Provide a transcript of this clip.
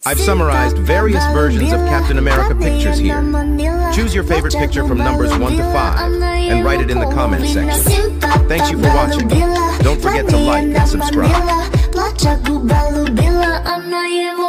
I've summarized various versions of Captain America pictures here. Choose your favorite picture from numbers 1 to 5 and write it in the comment section. Thanks you for watching. Don't forget to like and subscribe.